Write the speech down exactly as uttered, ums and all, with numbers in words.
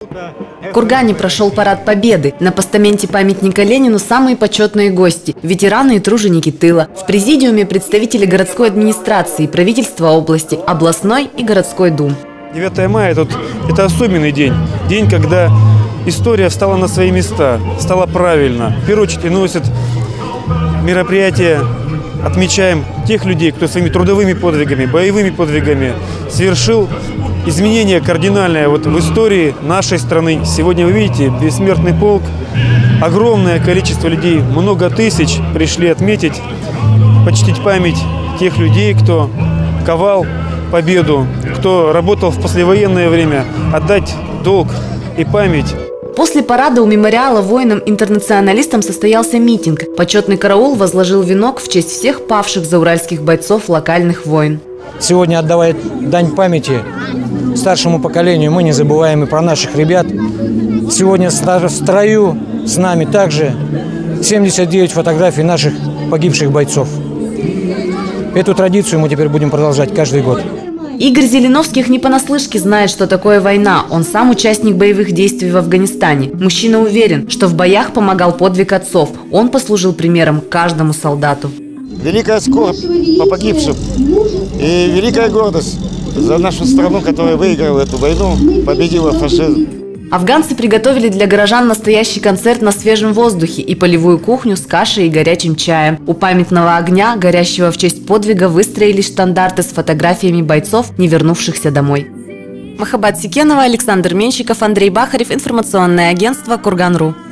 В Кургане прошел парад Победы. На постаменте памятника Ленину самые почетные гости – ветераны и труженики тыла. В президиуме представители городской администрации, правительства области, областной и городской дум. девятое мая – это, это особенный день. День, когда история встала на свои места, стала правильно. В первую очередь носит мероприятие, отмечаем тех людей, кто своими трудовыми подвигами, боевыми подвигами совершил изменение кардинальное вот в истории нашей страны. Сегодня вы видите, бессмертный полк, огромное количество людей, много тысяч пришли отметить, почтить память тех людей, кто ковал победу, кто работал в послевоенное время, отдать долг и память. После парада у мемориала воинам-интернационалистам состоялся митинг. Почетный караул возложил венок в честь всех павших зауральских бойцов локальных войн. Сегодня, отдавая дань памяти старшему поколению, мы не забываем и про наших ребят. Сегодня в строю с нами также семьдесят девять фотографий наших погибших бойцов. Эту традицию мы теперь будем продолжать каждый год. Игорь Зеленовских не понаслышке знает, что такое война. Он сам участник боевых действий в Афганистане. Мужчина уверен, что в боях помогал подвиг отцов. Он послужил примером каждому солдату. Великая скорбь по погибшим и великая гордость за нашу страну, которая выиграла эту войну, победила фашизм. Афганцы приготовили для горожан настоящий концерт на свежем воздухе и полевую кухню с кашей и горячим чаем. У памятного огня, горящего в честь подвига, выстроились штандарты с фотографиями бойцов, не вернувшихся домой. Махаббат Секенова, Александр Менщиков, Андрей Бахарев, информационное агентство Курган точка ру.